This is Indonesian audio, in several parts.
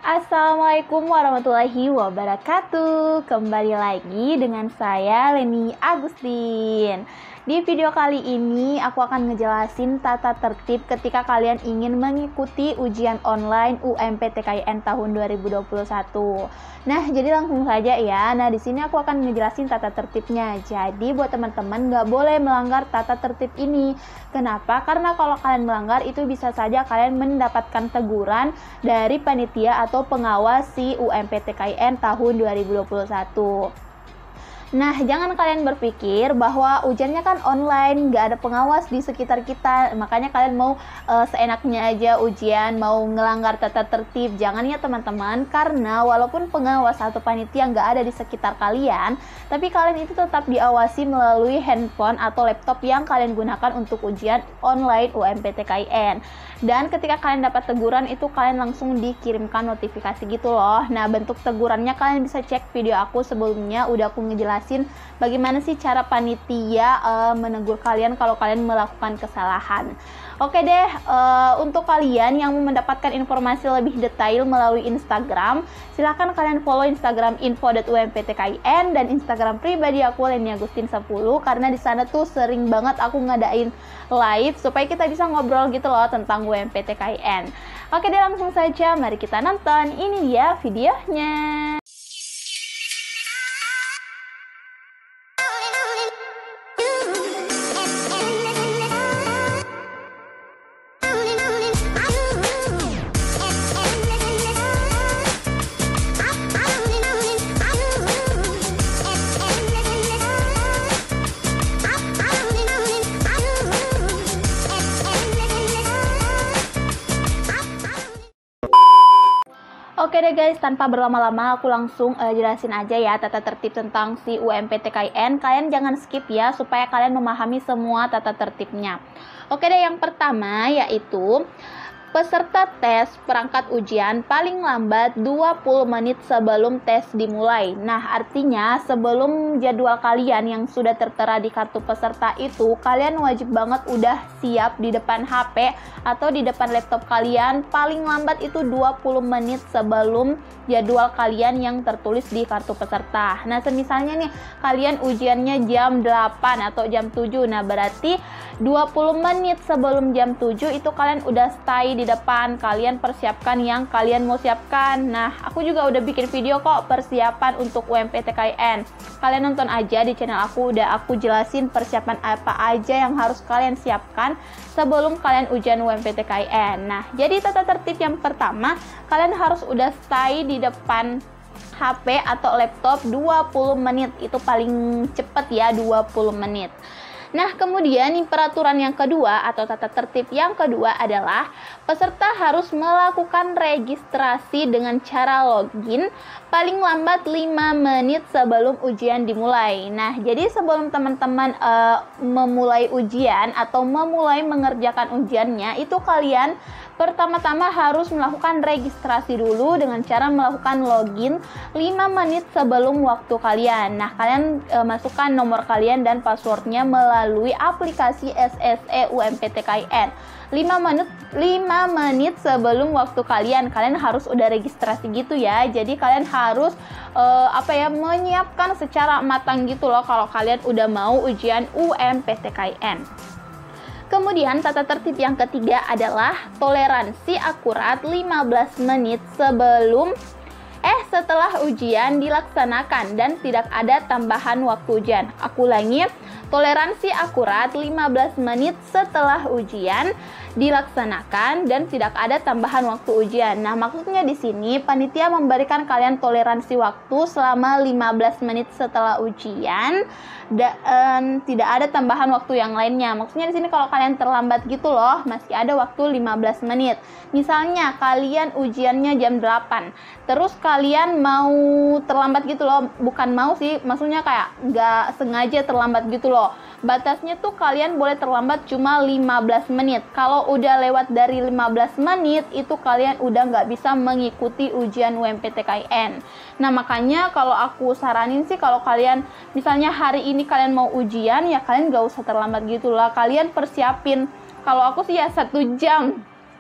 Assalamualaikum warahmatullahi wabarakatuh. Kembali lagi dengan saya Leni Agustin. Di video kali ini aku akan ngejelasin tata tertib ketika kalian ingin mengikuti ujian online UMPTKIN tahun 2021. Nah, jadi langsung saja ya. Nah, di sini aku akan ngejelasin tata tertibnya. Jadi buat teman-teman nggak boleh melanggar tata tertib ini. Kenapa? Karena kalau kalian melanggar itu bisa saja kalian mendapatkan teguran dari panitia atau pengawas si UMPTKIN tahun 2021. Nah, jangan kalian berpikir bahwa ujiannya kan online, nggak ada pengawas di sekitar kita, makanya kalian mau seenaknya aja ujian, mau ngelanggar tata tertib. Jangan ya teman-teman, karena walaupun pengawas atau panitia nggak ada di sekitar kalian, tapi kalian itu tetap diawasi melalui handphone atau laptop yang kalian gunakan untuk ujian online UMPTKIN. Dan ketika kalian dapat teguran itu kalian langsung dikirimkan notifikasi gitu loh. Nah, bentuk tegurannya kalian bisa cek video aku sebelumnya, udah aku ngejelasin bagaimana sih cara panitia menegur kalian kalau kalian melakukan kesalahan. Oke deh, untuk kalian yang mau mendapatkan informasi lebih detail melalui Instagram, silahkan kalian follow Instagram info.umptkin dan Instagram pribadi aku Leni Agustin 10, karena di sana tuh sering banget aku ngadain live supaya kita bisa ngobrol gitu loh tentang UMPTKIN. Oke deh, langsung saja mari kita nonton. Ini dia videonya. Oke deh guys, tanpa berlama-lama aku langsung jelasin aja ya tata tertib tentang si UMPTKIN. Kalian jangan skip ya supaya kalian memahami semua tata tertibnya. Oke deh, yang pertama yaitu peserta tes perangkat ujian paling lambat 20 menit sebelum tes dimulai. Nah, artinya sebelum jadwal kalian yang sudah tertera di kartu peserta itu, kalian wajib banget udah siap di depan HP atau di depan laptop kalian paling lambat itu 20 menit sebelum jadwal kalian yang tertulis di kartu peserta. Nah, semisalnya nih kalian ujiannya jam 8 atau jam 7. Nah, berarti 20 menit sebelum jam 7 itu kalian udah stay di depan, kalian persiapkan yang kalian mau siapkan. Nah, aku juga udah bikin video kok persiapan untuk UMPTKIN. Kalian nonton aja di channel aku, udah aku jelasin persiapan apa aja yang harus kalian siapkan sebelum kalian ujian UMPTKIN. Nah, jadi tata tertib yang pertama, kalian harus udah stay di depan HP atau laptop 20 menit. Itu paling cepet ya, 20 menit. Nah, kemudian peraturan yang kedua atau tata tertib yang kedua adalah peserta harus melakukan registrasi dengan cara login paling lambat 5 menit sebelum ujian dimulai. Nah, jadi sebelum teman-teman memulai ujian atau memulai mengerjakan ujiannya, itu kalian pertama-tama harus melakukan registrasi dulu dengan cara melakukan login 5 menit sebelum waktu kalian. Nah, kalian masukkan nomor kalian dan passwordnya melalui aplikasi SSE UMPTKIN. 5 menit sebelum waktu kalian harus udah registrasi gitu ya. Jadi kalian harus menyiapkan secara matang gitu loh kalau kalian udah mau ujian UMPTKIN. Kemudian tata tertib yang ketiga adalah toleransi akurat 15 menit setelah ujian dilaksanakan dan tidak ada tambahan waktu ujian. Aku ulangi, toleransi akurat 15 menit setelah ujian dilaksanakan dan tidak ada tambahan waktu ujian. Nah, maksudnya di sini panitia memberikan kalian toleransi waktu selama 15 menit setelah ujian dan tidak ada tambahan waktu yang lainnya. Maksudnya di sini kalau kalian terlambat gitu loh, masih ada waktu 15 menit. Misalnya kalian ujiannya jam 8, terus kalian mau terlambat gitu loh, bukan mau sih, maksudnya kayak nggak sengaja terlambat gitu loh. Batasnya tuh kalian boleh terlambat cuma 15 menit. Kalau udah lewat dari 15 menit, itu kalian udah nggak bisa mengikuti ujian UMPTKIN. Nah, makanya kalau aku saranin sih, kalau kalian misalnya hari ini kalian mau ujian, ya kalian nggak usah terlambat gitu lah. Kalian persiapin, kalau aku sih ya 1 jam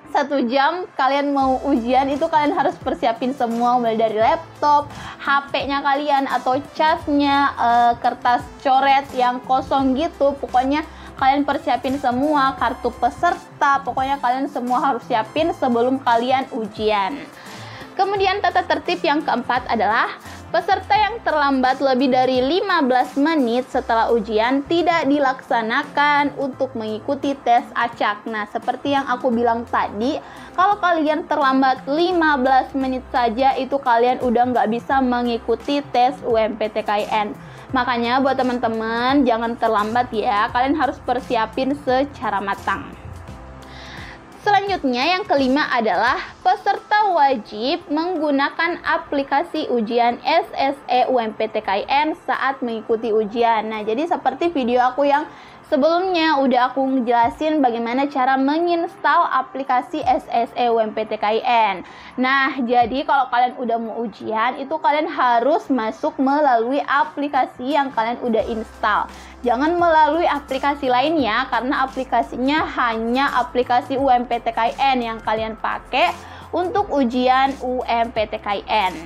1 jam kalian mau ujian, itu kalian harus persiapin semua, mulai dari laptop, HP-nya kalian atau casnya, kertas coret yang kosong gitu. Pokoknya kalian persiapin semua, kartu peserta, pokoknya kalian semua harus siapin sebelum kalian ujian. Kemudian tata tertib yang keempat adalah peserta yang terlambat lebih dari 15 menit setelah ujian tidak dilaksanakan untuk mengikuti tes acak. Nah, seperti yang aku bilang tadi, kalau kalian terlambat 15 menit saja, itu kalian udah nggak bisa mengikuti tes UMPTKIN. Makanya buat teman-teman, jangan terlambat ya, kalian harus persiapin secara matang. Selanjutnya yang kelima adalah peserta wajib menggunakan aplikasi ujian SSE UMPTKIN saat mengikuti ujian. Nah, jadi seperti video aku yang sebelumnya udah aku ngejelasin bagaimana cara menginstal aplikasi SSE UMPTKIN. Nah, jadi kalau kalian udah mau ujian, itu kalian harus masuk melalui aplikasi yang kalian udah install. Jangan melalui aplikasi lainnya, karena aplikasinya hanya aplikasi UMPTKIN yang kalian pakai untuk ujian UMPTKIN.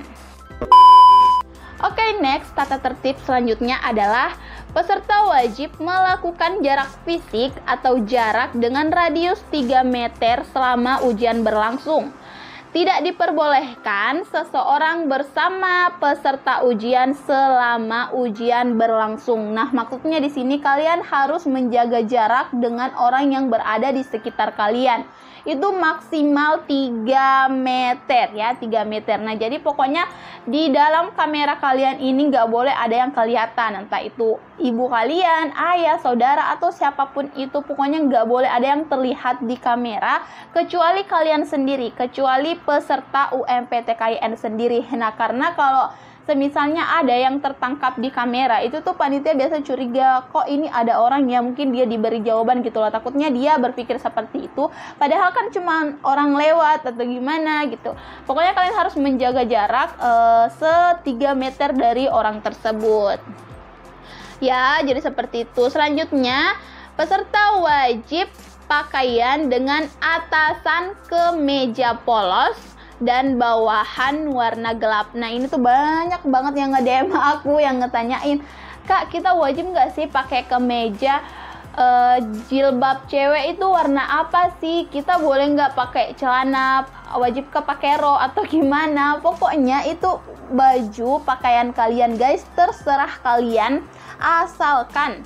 Oke, next, tata tertib selanjutnya adalah peserta wajib melakukan jarak fisik atau jarak dengan radius 3 meter selama ujian berlangsung. Tidak diperbolehkan seseorang bersama peserta ujian selama ujian berlangsung. Nah, maksudnya di sini kalian harus menjaga jarak dengan orang yang berada di sekitar kalian. Itu maksimal 3 meter ya, 3 meter. Nah, jadi pokoknya di dalam kamera kalian ini nggak boleh ada yang kelihatan. Entah itu ibu kalian, ayah, saudara, atau siapapun itu. Pokoknya nggak boleh ada yang terlihat di kamera, kecuali kalian sendiri, kecuali peserta UMPTKIN sendiri. Nah, karena kalau misalnya ada yang tertangkap di kamera, itu tuh panitia biasa curiga, kok ini ada orang ya, mungkin dia diberi jawaban gitu loh. Takutnya dia berpikir seperti itu, padahal kan cuma orang lewat atau gimana gitu. Pokoknya kalian harus menjaga jarak 3 meter dari orang tersebut. Ya, jadi seperti itu. Selanjutnya, peserta wajib pakaian dengan atasan kemeja polos dan bawahan warna gelap. Nah, ini tuh banyak banget yang nge-DM aku, yang ngetanyain, Kak, kita wajib nggak sih pakai kemeja, jilbab cewek itu warna apa sih? Kita boleh nggak pakai celana, wajib ke pakai rok atau gimana? Pokoknya itu baju pakaian kalian guys, terserah kalian, asalkan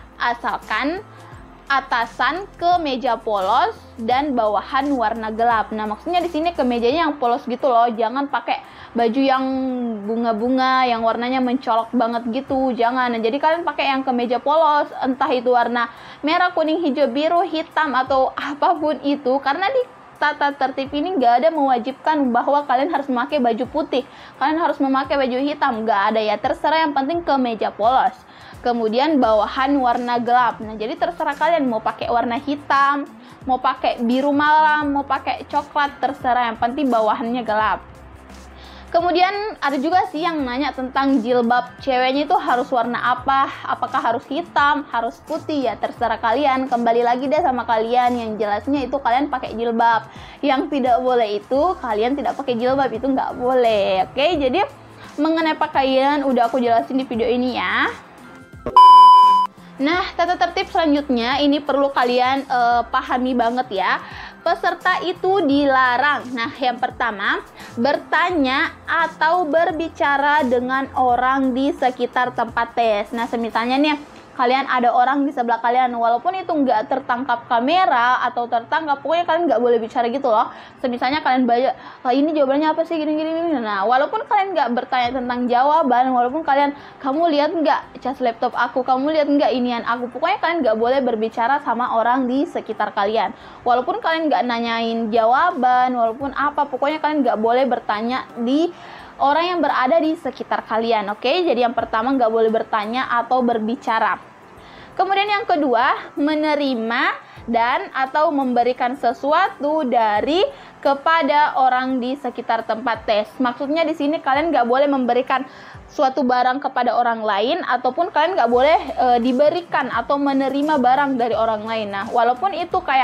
atasan kemeja polos dan bawahan warna gelap. Nah, maksudnya di sini kemejanya yang polos gitu loh. Jangan pakai baju yang bunga-bunga yang warnanya mencolok banget gitu. Jangan. Nah, jadi kalian pakai yang kemeja polos, entah itu warna merah, kuning, hijau, biru, hitam atau apapun itu. Karena di tata tertib ini nggak ada mewajibkan bahwa kalian harus memakai baju putih, kalian harus memakai baju hitam, nggak ada ya. Terserah, yang penting kemeja polos. Kemudian bawahan warna gelap. Nah, jadi terserah kalian mau pakai warna hitam, mau pakai biru malam, mau pakai coklat, terserah, yang penting bawahannya gelap. Kemudian ada juga sih yang nanya tentang jilbab ceweknya itu harus warna apa, apakah harus hitam, harus putih, ya terserah kalian. Kembali lagi deh sama kalian, yang jelasnya itu kalian pakai jilbab. Yang tidak boleh itu kalian tidak pakai jilbab, itu nggak boleh. Oke, jadi mengenai pakaian udah aku jelasin di video ini ya. Nah, tata tertib selanjutnya ini perlu kalian pahami banget ya. Peserta itu dilarang. Nah, yang pertama, bertanya atau berbicara dengan orang di sekitar tempat tes. Nah, semisalnya nih, kalian ada orang di sebelah kalian, walaupun itu nggak tertangkap kamera atau tertangkap, pokoknya kalian nggak boleh bicara gitu loh. Misalnya kalian baca, ini jawabannya apa sih, gini. Nah, walaupun kalian nggak bertanya tentang jawaban, walaupun kalian, kamu lihat nggak cas laptop aku, kamu lihat nggak inian aku, pokoknya kalian nggak boleh berbicara sama orang di sekitar kalian. Walaupun kalian nggak nanyain jawaban, walaupun apa, pokoknya kalian nggak boleh bertanya di orang yang berada di sekitar kalian. Oke, jadi yang pertama nggak boleh bertanya atau berbicara. Kemudian yang kedua, menerima dan atau memberikan sesuatu dari kepada orang di sekitar tempat tes. Maksudnya di sini kalian nggak boleh memberikan suatu barang kepada orang lain, ataupun kalian nggak boleh diberikan atau menerima barang dari orang lain. Nah, walaupun itu kayak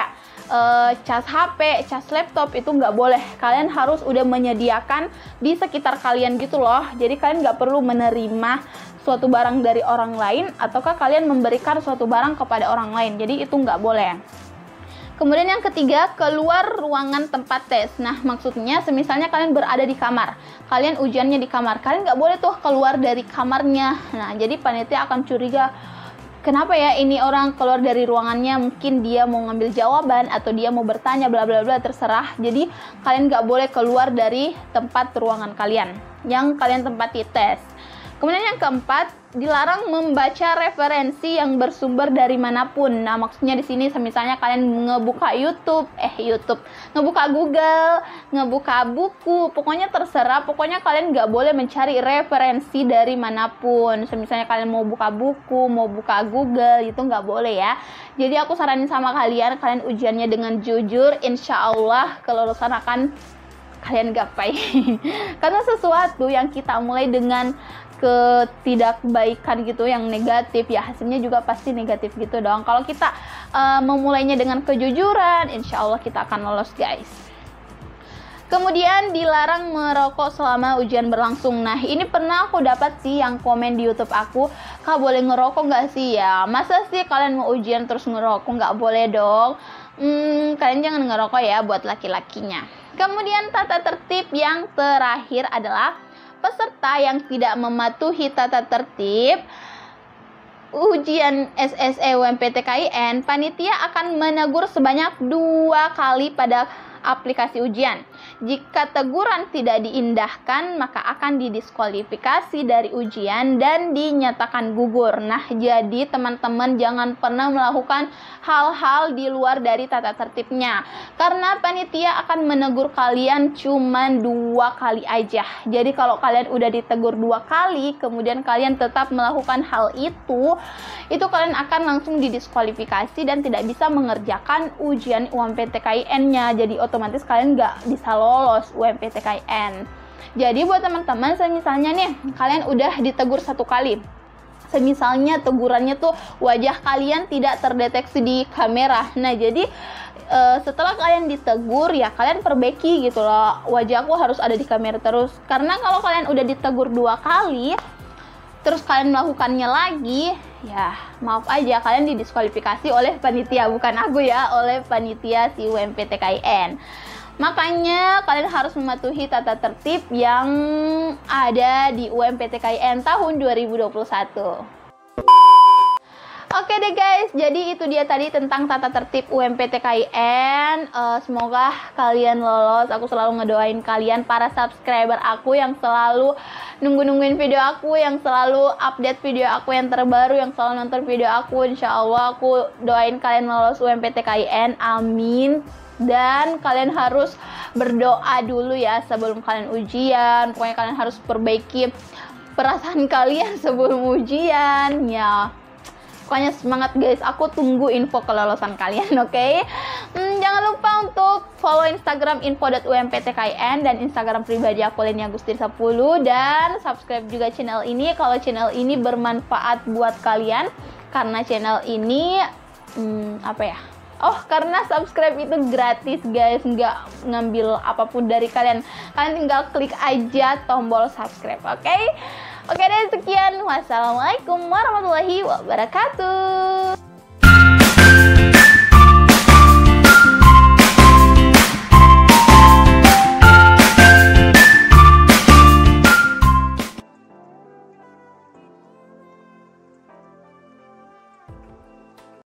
cas HP, cas laptop itu nggak boleh. Kalian harus udah menyediakan di sekitar kalian gitu loh. Jadi kalian nggak perlu menerima suatu barang dari orang lain, ataukah kalian memberikan suatu barang kepada orang lain. Jadi itu nggak boleh. Kemudian yang ketiga, keluar ruangan tempat tes. Nah, maksudnya semisalnya kalian berada di kamar, kalian ujiannya di kamar, kalian nggak boleh tuh keluar dari kamarnya. Nah, jadi panitia akan curiga, kenapa ya ini orang keluar dari ruangannya, mungkin dia mau ngambil jawaban atau dia mau bertanya bla bla bla, terserah. Jadi kalian nggak boleh keluar dari tempat ruangan kalian yang kalian tempati tes. Kemudian yang keempat, dilarang membaca referensi yang bersumber dari manapun. Nah, maksudnya di sini misalnya kalian ngebuka ngebuka Google, ngebuka buku, pokoknya terserah. Pokoknya kalian nggak boleh mencari referensi dari manapun. Misalnya kalian mau buka buku, mau buka Google, itu nggak boleh ya. Jadi aku saranin sama kalian ujiannya dengan jujur, insya Allah kelulusan akan kalian gapai. Karena sesuatu yang kita mulai dengan ketidakbaikan gitu, yang negatif, ya hasilnya juga pasti negatif gitu dong. Kalau kita memulainya dengan kejujuran, insya Allah kita akan lolos guys. Kemudian dilarang merokok selama ujian berlangsung. Nah, ini pernah aku dapat sih yang komen di YouTube aku, Kak boleh ngerokok nggak sih? Ya masa sih kalian mau ujian terus ngerokok? Nggak boleh dong. Kalian jangan ngerokok ya buat laki-lakinya. Kemudian tata tertib yang terakhir adalah peserta yang tidak mematuhi tata tertib ujian SSE UMPTKIN, panitia akan menegur sebanyak 2 kali pada aplikasi ujian. Jika teguran tidak diindahkan, maka akan didiskualifikasi dari ujian dan dinyatakan gugur. Nah, jadi teman-teman jangan pernah melakukan hal-hal di luar dari tata tertibnya, karena panitia akan menegur kalian cuma 2 kali aja. Jadi kalau kalian udah ditegur 2 kali, kemudian kalian tetap melakukan hal itu kalian akan langsung didiskualifikasi dan tidak bisa mengerjakan ujian UMPTKIN-nya. Jadi otomatis kalian nggak bisa lolos UMPTKIN. Jadi buat teman-teman, misalnya nih kalian udah ditegur 1 kali, misalnya tegurannya tuh wajah kalian tidak terdeteksi di kamera. Nah, jadi setelah kalian ditegur ya kalian perbaiki gitu loh, wajah aku harus ada di kamera terus. Karena kalau kalian udah ditegur 2 kali terus kalian melakukannya lagi, ya maaf aja kalian didiskualifikasi oleh panitia, bukan aku ya, oleh panitia si UMPTKIN. Makanya kalian harus mematuhi tata tertib yang ada di UMPTKIN tahun 2021. Oke deh guys, jadi itu dia tadi tentang tata tertib UMPTKIN. Semoga kalian lolos. Aku selalu ngedoain kalian, para subscriber aku yang selalu nungguin video aku, yang selalu update video aku yang terbaru, yang selalu nonton video aku. Insya Allah aku doain kalian lolos UMPTKIN, amin. Dan kalian harus berdoa dulu ya sebelum kalian ujian. Pokoknya kalian harus perbaiki perasaan kalian sebelum ujian ya. Pokoknya semangat guys, aku tunggu info kelolosan kalian, oke? Jangan lupa untuk follow Instagram info.umptkin dan Instagram pribadi aku Leni Agustin 10, dan subscribe juga channel ini kalau channel ini bermanfaat buat kalian. Karena channel ini karena subscribe itu gratis guys, nggak ngambil apapun dari kalian. Kalian tinggal klik aja tombol subscribe, oke? Oke deh, sekian. Wassalamualaikum warahmatullahi wabarakatuh.